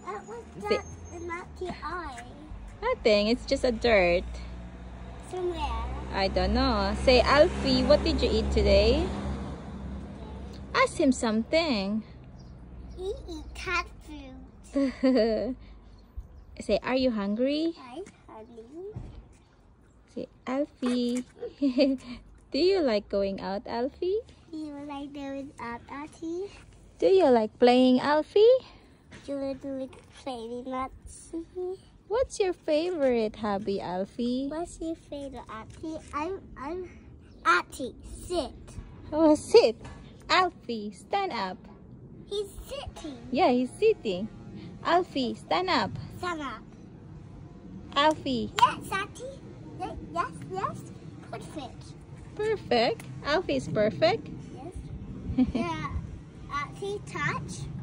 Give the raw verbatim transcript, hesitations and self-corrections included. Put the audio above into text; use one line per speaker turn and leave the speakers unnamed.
Uh, what's
Say,
that in that the eye?
nothing. It's just a dirt.
Somewhere.
I don't know. Say, Alfie, what did you eat today? Ask him something.
He eat cat food.
Say, are you hungry?
Hi, honey.
Say, Alfie. Do you like going out, Alfie?
Do you like doing that, Auntie?
Do you like playing, Alfie?
Do you like playing nuts?
What's your favorite hobby, Alfie?
What's your favorite, Auntie? I'm, I'm, Auntie, sit.
Oh, sit. Alfie, stand up.
He's sitting.
Yeah, he's sitting. Alfie, stand up.
Stand up.
Alfie.
Yes, Auntie. Yes, yes, yes. Perfect.
Perfect. Alfie's perfect.
Yes. Yeah. Auntie, touch.